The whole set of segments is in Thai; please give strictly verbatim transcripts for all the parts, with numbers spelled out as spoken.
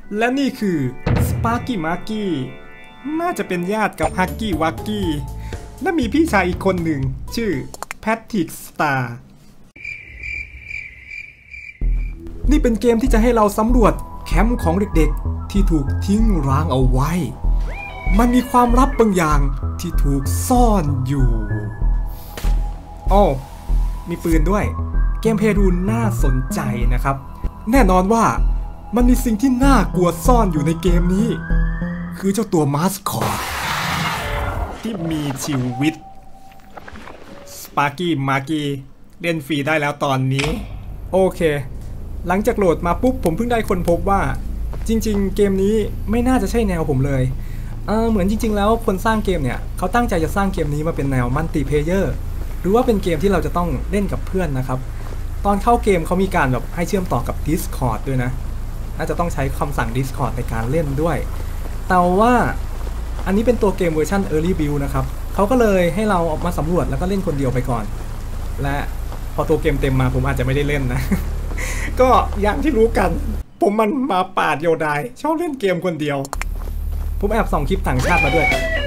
และนี่คือสปาร์กี้มาร์กี้น่าจะเป็นญาติกับฮักกี้วักกี้และมีพี่ชายอีกคนหนึ่งชื่อแพทริกสตาร์นี่เป็นเกมที่จะให้เราสำรวจแคมป์ของเด็กๆที่ถูกทิ้งร้างเอาไว้มันมีความลับบางอย่างที่ถูกซ่อนอยู่โอ้มีปืนด้วยเกมเพลย์ดูน่าสนใจนะครับแน่นอนว่ามันมีสิ่งที่น่ากลัวซ่อนอยู่ในเกมนี้คือเจ้าตัวมาสคอตที่มีชีวิตสปาร์กี้มาร์กี้เล่นฟรีได้แล้วตอนนี้โอเคหลังจากโหลดมาปุ๊บผมเพิ่งได้คนพบว่าจริงๆเกมนี้ไม่น่าจะใช่แนวผมเลยเออเหมือนจริงๆแล้วคนสร้างเกมเนี่ยเขาตั้งใจจะสร้างเกมนี้มาเป็นแนวมัลติเพลเยอร์หรือว่าเป็นเกมที่เราจะต้องเล่นกับเพื่อนนะครับตอนเข้าเกมเขามีการแบบให้เชื่อมต่อกับ Discord ด้วยนะน่าจะต้องใช้คำสั่ง Discord ในการเล่นด้วยแต่ว่าอันนี้เป็นตัวเกมเวอร์ชัน Early Build นะครับเขาก็เลยให้เราออกมาสำรวจแล้วก็เล่นคนเดียวไปก่อนและพอตัวเกมเต็มมาผมอาจจะไม่ได้เล่นนะก็อย่างที่รู้กันผมมันมาปาดโยดายชอบเล่นเกมคนเดียวผมแอบส่องคลิปต่างชาติมาด้วย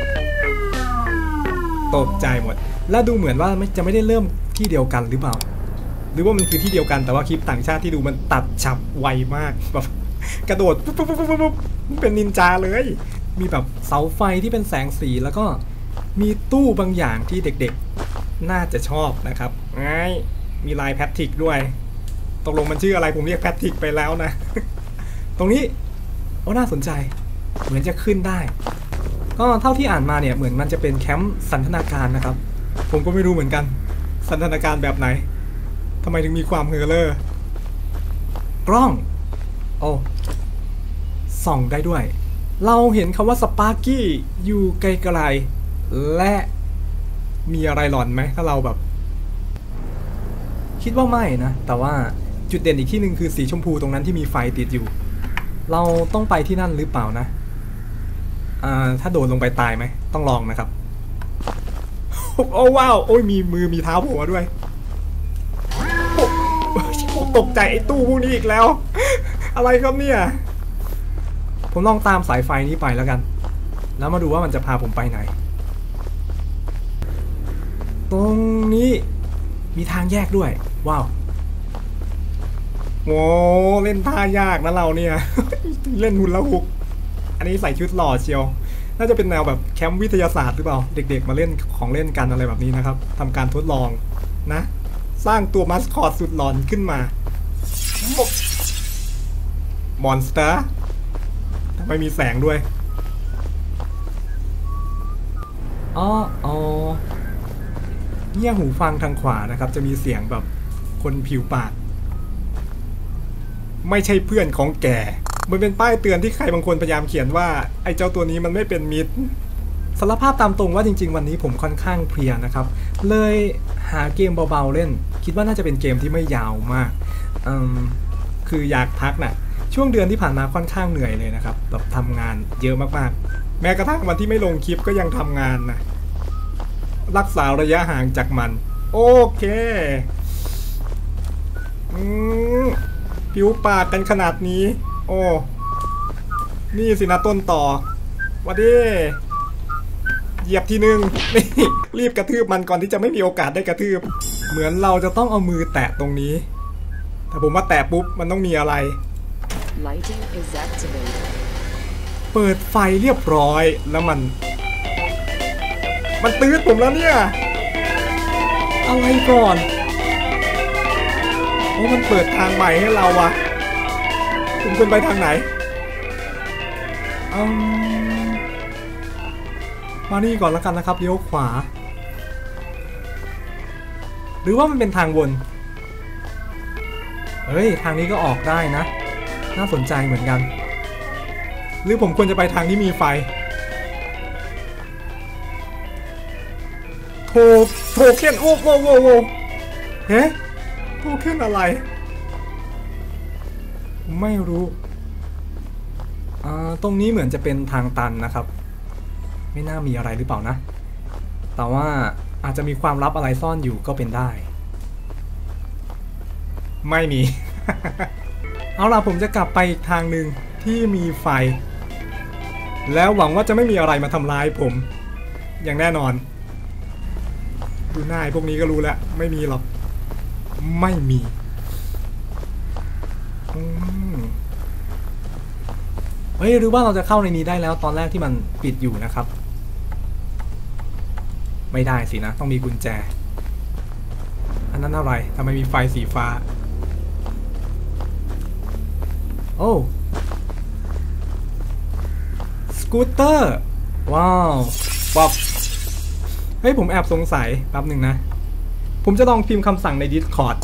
ตกใจหมดและดูเหมือนว่าจะไม่ได้เริ่มที่เดียวกันหรือเปล่าหรือว่ามันคือที่เดียวกันแต่ว่าคลิปต่างชาติที่ดูมันตัดฉับไวมากแบบกระโดดปุ๊บปุ๊บปุ๊บปุ๊บเป็นนินจาเลยมีแบบเสาไฟที่เป็นแสงสีแล้วก็มีตู้บางอย่างที่เด็กๆน่าจะชอบนะครับไงมีลายแพทริกด้วยตกลงมันชื่ออะไรผมเรียกแพทริกไปแล้วนะตรงนี้โอ้น่าสนใจเหมือนจะขึ้นได้ก็เท่าที่อ่านมาเนี่ยเหมือนมันจะเป็นแคมป์สันทนาการนะครับผมก็ไม่รู้เหมือนกันสันทนาการแบบไหนทำไมถึงมีความเฮอร์เลอร์กล้องโอ้ส่องได้ด้วยเราเห็นคำว่าสปาร์กี้อยู่ไกลๆและมีอะไรหลอนไหมถ้าเราแบบคิดว่าไม่นะแต่ว่าจุดเด่นอีกที่หนึ่งคือสีชมพูตรงนั้นที่มีไฟติดอยู่เราต้องไปที่นั่นหรือเปล่านะอ่าถ้าโดดลงไปตายไหมต้องลองนะครับโอ้ว้าวโอ้ยมีมือมีเท้าโผล่มาด้วยผมตกใจไอ้ตู้พวกนี้อีกแล้วอะไรครับเนี่ยผมลองตามสายไฟนี้ไปแล้วกันแล้วมาดูว่ามันจะพาผมไปไหนตรงนี้มีทางแยกด้วยว้าวโว้เล่นท่ายากนะเราเนี่ยเล่นหุ่นละหุกอันนี้ใส่ชุดหล่อเชียวน่าจะเป็นแนวแบบแคมป์วิทยาศาสตร์หรือเปล่าเด็กๆมาเล่นของเล่นกันอะไรแบบนี้นะครับทำการทดลองนะสร้างตัวมัสคอตสุดหลอนขึ้นมามอนสเตอร์ทำไมมีแสงด้วยอ๋ออ๋อเนี่ยหูฟังทางขวานะครับจะมีเสียงแบบคนผิวปากไม่ใช่เพื่อนของแกมันเป็นป้ายเตือนที่ใครบางคนพยายามเขียนว่าไอ้เจ้าตัวนี้มันไม่เป็นมิตรสารภาพตามตรงว่าจริงๆวันนี้ผมค่อนข้างเพลียนะครับเลยหาเกมเบาๆเล่นคิดว่าน่าจะเป็นเกมที่ไม่ยาวมากอืมคืออยากพักนะช่วงเดือนที่ผ่านมาค่อนข้างเหนื่อยเลยนะครับแบบทำงานเยอะมากๆแม้กระทั่งวันที่ไม่ลงคลิปก็ยังทำงานนะรักษาระยะห่างจากมันโอเคอืมผิวปากกันขนาดนี้โอ้นี่สินะต้นต่อวัดดีเหยียบทีนึงนี่รีบกระทืบมันก่อนที่จะไม่มีโอกาสได้กระทืบเหมือนเราจะต้องเอามือแตะตรงนี้แต่ผมว่าแตะปุ๊บมันต้องมีอะไรเปิดไฟเรียบร้อยแล้วมันมันตื้อผมแล้วเนี่ยอะไรก่อนโอ้มันเปิดทางใหม่ให้เราวะผมควรไปทางไหนอืมมานี่ก่อนแล้วกันนะครับเลี้ยวขวาหรือว่ามันเป็นทางวนเฮ้ยทางนี้ก็ออกได้นะน่าสนใจเหมือนกันหรือผมควรจะไปทางที่มีไฟโทโทเค็นโอ้โหโอ้โหเฮ้โทเค็นอะไรไม่รู้อ่าตรงนี้เหมือนจะเป็นทางตันนะครับไม่น่ามีอะไรหรือเปล่านะแต่ว่าอาจจะมีความลับอะไรซ่อนอยู่ก็เป็นได้ไม่มี เอาล่ะผมจะกลับไปอีกทางหนึ่งที่มีไฟแล้วหวังว่าจะไม่มีอะไรมาทำร้ายผมอย่างแน่นอนดูหน้าพวกนี้ก็รู้แล้วไม่มีหรอกไม่มีเฮ้ยหรือว่าเราจะเข้าในนี้ได้แล้วตอนแรกที่มันปิดอยู่นะครับไม่ได้สินะต้องมีกุญแจอันนั้นอะไรทำไมมีไฟสีฟ้าโอ้สกูตเตอร์ว้าวป๊อปเฮ้ยผมแอบสงสัยแป๊บหนึ่งนะผมจะลองพิมพ์คำสั่งใน Discord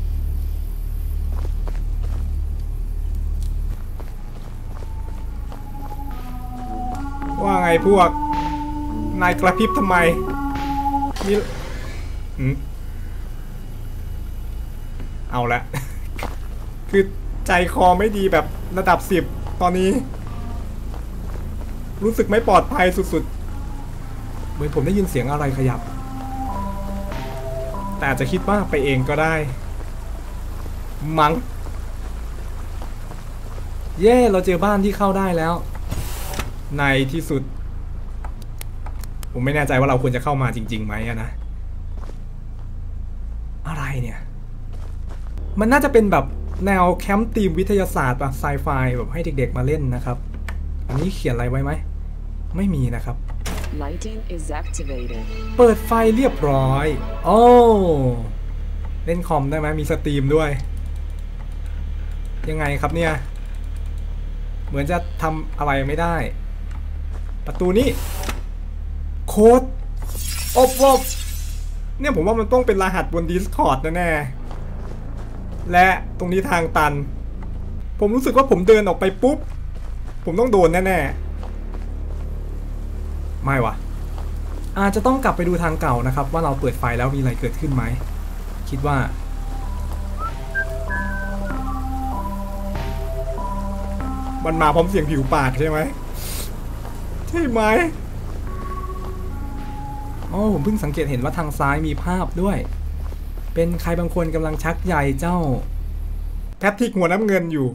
ว่าไงพวกนายกระพริบทำไมมีอืมเอาละ คือใจคอไม่ดีแบบระดับสิบตอนนี้รู้สึกไม่ปลอดภัยสุดๆเหมือนผมได้ยินเสียงอะไรขยับแต่อาจจะคิดว่าไปเองก็ได้มั้งเย่เราเจอบ้านที่เข้าได้แล้วในที่สุดผมไม่แน่ใจว่าเราควรจะเข้ามาจริงๆไหมนะอะไรเนี่ยมันน่าจะเป็นแบบแนวแคมป์ทีมวิทยาศาสตร์แบบไซไฟแบบให้เด็กๆมาเล่นนะครับอันนี้เขียนอะไรไว้ไหมไม่มีนะครับ Lighting is activated เปิดไฟเรียบร้อยโอ้เล่นคอมได้ไหมมีสตรีมด้วยยังไงครับเนี่ยเหมือนจะทำอะไรไม่ได้ประตูนี้โค้ดอบอบเนี่ยผมว่ามันต้องเป็นรหัสบน Discord แน่ๆและตรงนี้ทางตันผมรู้สึกว่าผมเดินออกไปปุ๊บผมต้องโดนแน่ๆไม่วะอาจจะต้องกลับไปดูทางเก่านะครับว่าเราเปิดไฟแล้วมีอะไรเกิดขึ้นไหมคิดว่ามันมาพร้อมเสียงผิวปากใช่ไหมใช่ไหมอ๋อผมเพิ่งสังเกตเห็นว่าทางซ้ายมีภาพด้วยเป็นใครบางคนกำลังชักใยเจ้าแพทริกหัวน้ำเงินอยู่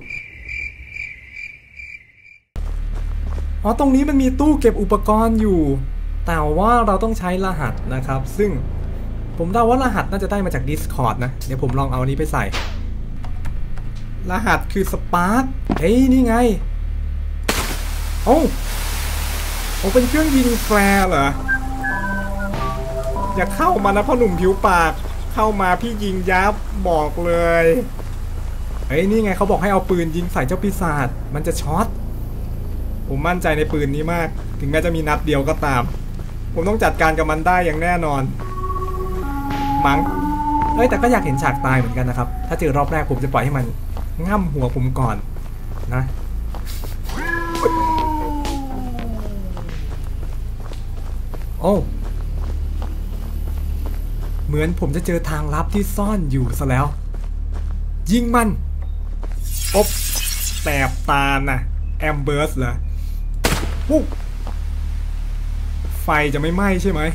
อ๋อตรงนี้มันมีตู้เก็บอุปกรณ์อยู่แต่ว่าเราต้องใช้รหัสนะครับซึ่งผมเดาว่ารหัสน่าจะได้มาจาก Discord นะเดี๋ยวผมลองเอานี้ไปใส่รหัสคือ Spark เฮ้ยนี่ไงโอ้โอ้เป็นเครื่องยิงแฟร์เหรออย่าเข้ามานะพ่อหนุ่มผิวปากเข้ามาพี่ยิงยับบอกเลยเฮ้ยนี่ไงเขาบอกให้เอาปืนยิงใส่เจ้าปีศาจมันจะช็อตผมมั่นใจในปืนนี้มากถึงแม้จะมีนัดเดียวก็ตามผมต้องจัดการกับมันได้อย่างแน่นอนมั้งเอ้ยแต่ก็อยากเห็นฉากตายเหมือนกันนะครับถ้าเจอรอบแรกผมจะปล่อยให้มันง่ำหัวผมก่อนนะโอ้เหมือนผมจะเจอทางลับที่ซ่อนอยู่ซะแล้วยิงมันปุ๊บแสบตาน่ะแอมเบิร์สเหรอปุ๊บไฟจะไม่ไหม้ใช่ไหม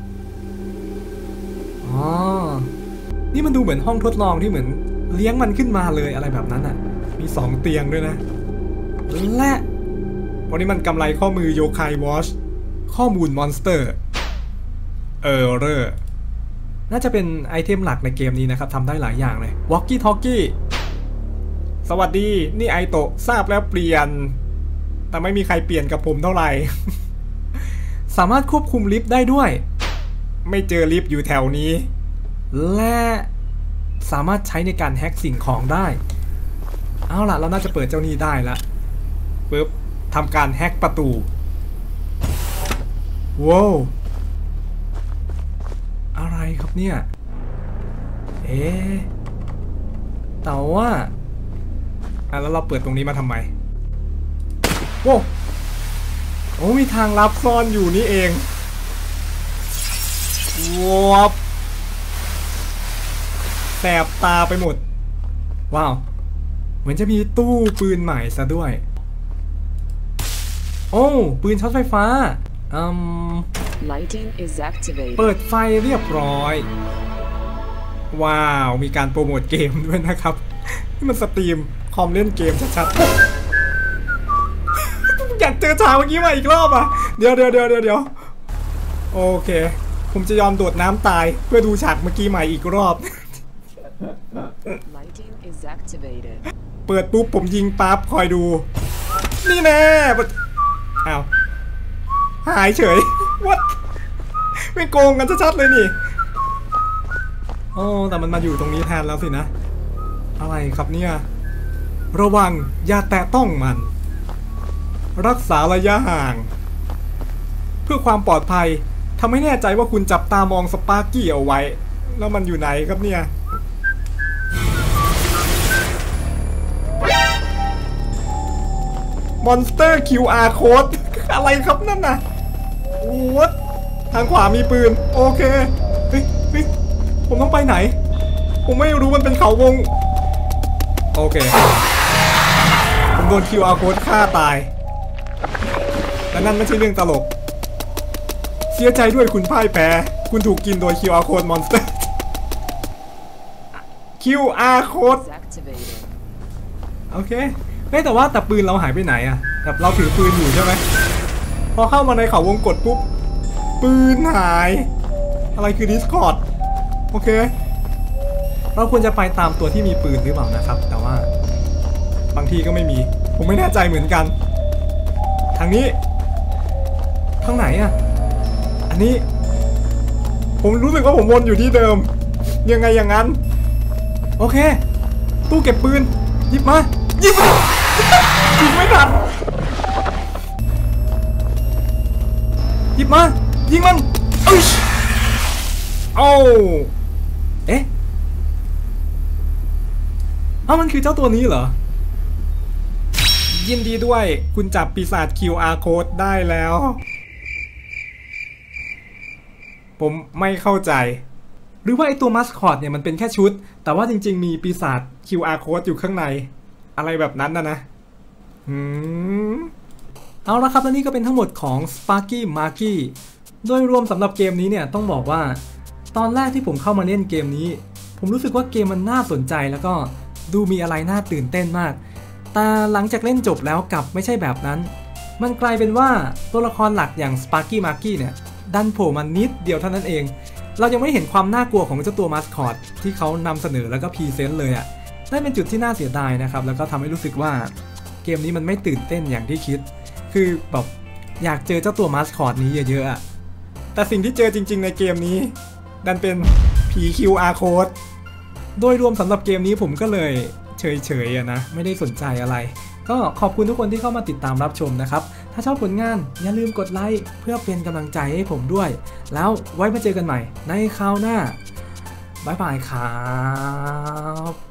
อ๋อนี่มันดูเหมือนห้องทดลองที่เหมือนเลี้ยงมันขึ้นมาเลยอะไรแบบนั้นอ่ะมีสองเตียงด้วยนะและวันนี้มันกำไรข้อมือโยคายวอชข้อมูลมอนสเตอร์เออเรอร์น่าจะเป็นไอเทมหลักในเกมนี้นะครับทำได้หลายอย่างเลยวอกกี้ทอกกี้สวัสดีนี่ไอโตะทราบแล้วเปลี่ยนแต่ไม่มีใครเปลี่ยนกับผมเท่าไหร่ สามารถควบคุมลิฟต์ได้ด้วยไม่เจอลิฟต์อยู่แถวนี้และสามารถใช้ในการแฮ็กสิ่งของได้เอาล่ะเราน่าจะเปิดเจ้านี้ได้ละปึ๊บทำการแฮ็กประตูว้าวอะไรครับเนี่ยเอ๊ะแต่ว่าอ่ะแล้วเราเปิดตรงนี้มาทำไมโว้โอ้มีทางลับซ่อนอยู่นี่เองว้าวแสบตาไปหมดว้าวเหมือนจะมีตู้ปืนใหม่ซะด้วยโอ้ปืนช็อตไฟฟ้าอืม Lighting is activated เปิดไฟเรียบร้อยว้าวมีการโปรโมทเกมด้วยนะครับนี่มันสตรีมคอมเล่นเกมชัดๆอยากเจอฉากเมื่อกี้มาอีกรอบอ่ะเดี๋ยวเดี๋ยวเดี๋ยวเดี๋ยวเดี๋ยวโอเคผมจะยอมโดดน้ำตายเพื่อดูฉากเมื่อกี้ใหม่อีกรอบ Lighting is activated. เปิดปุ๊บผมยิงปั๊บคอยดูนี่แน่อ้าวหายเฉย what ไม่โกงกันชัดๆเลยนี่โอ้แต่มันมาอยู่ตรงนี้แทนแล้วสินะอะไรครับเนี่ยระวังอย่าแตะต้องมันรักษาระยะห่างเพื่อความปลอดภัยทำให้แน่ใจว่าคุณจับตามองสปาร์กี้เอาไว้แล้วมันอยู่ไหนครับเนี่ยมอนสเตอร์ คิว อาร์ Code อะไรครับนั่นน่ะโอ้โหทางขวามีปืนโอเคเฮ้ยเฮ้ยผมต้องไปไหนผมไม่รู้มันเป็นเขาวงโอเคผมโดน คิว อาร์ Code ฆ่าตายและนั่นไม่ใช่เรื่องตลกเสียใจด้วยคุณพ่ายแพ้คุณถูกกินโดย คิว อาร์ Code Monster คิว อาร์ Code Is activated. โอเคเฮ้ยแต่ว่าแต่ปืนเราหายไปไหนอะแบบเราถือปืนอยู่ใช่ไหมพอเข้ามาในเขาวงกฏปุ๊บปืนหายอะไรคือ Discord โอเคเราควรจะไปตามตัวที่มีปืนหรือเปล่านะครับแต่ว่าบางทีก็ไม่มีผมไม่แน่ใจเหมือนกันทางนี้ทางไหนอะอันนี้ผมรู้สึกว่าผมวนอยู่ที่เดิมยังไงอย่างนั้นโอเคตู้เก็บปืนหยิบมาหยิบมายิงไม่ทันหยิบมายิงมันเอ้ยโอ้เอ๊ะเอ้ามันคือเจ้าตัวนี้เหรอยินดีด้วยคุณจับปีศาจ คิว อาร์ Code ได้แล้วผมไม่เข้าใจหรือว่าไอตัวมัสคอตเนี่ยมันเป็นแค่ชุดแต่ว่าจริงๆมีปีศาจ คิว อาร์ Code อยู่ข้างในอะไรแบบนั้นนะนะอืมเอาละครับและนี่ก็เป็นทั้งหมดของ Sparky Marky โดยรวมสำหรับเกมนี้เนี่ยต้องบอกว่าตอนแรกที่ผมเข้ามาเล่นเกมนี้ผมรู้สึกว่าเกมมันน่าสนใจแล้วก็ดูมีอะไรน่าตื่นเต้นมากแต่หลังจากเล่นจบแล้วกลับไม่ใช่แบบนั้นมันกลายเป็นว่าตัวละครหลักอย่าง Sparky Marky เนี่ยดันโผล่มานิดเดียวเท่านั้นเองเรายังไม่เห็นความน่ากลัวของเจ้าตัวมัสคอตที่เขานำเสนอแล้วก็พรีเซนต์เลยอะ่ะนั่นเป็นจุดที่น่าเสียดายนะครับแล้วก็ทำให้รู้สึกว่าเกมนี้มันไม่ตื่นเต้นอย่างที่คิดคือแบบอยากเจอเจ้าตัวมัสคอตนี้เยอะๆอะแต่สิ่งที่เจอจริงๆในเกมนี้ดันเป็นผี คิว อาร์ Code โดยรวมสำหรับเกมนี้ผมก็เลยเฉยๆอะนะไม่ได้สนใจอะไรก็ขอบคุณทุกคนที่เข้ามาติดตามรับชมนะครับถ้าชอบผลงานอย่าลืมกดไลค์เพื่อเป็นกำลังใจให้ผมด้วยแล้วไว้มาเจอกันใหม่ในคราวหน้าบ๊ายบายครับ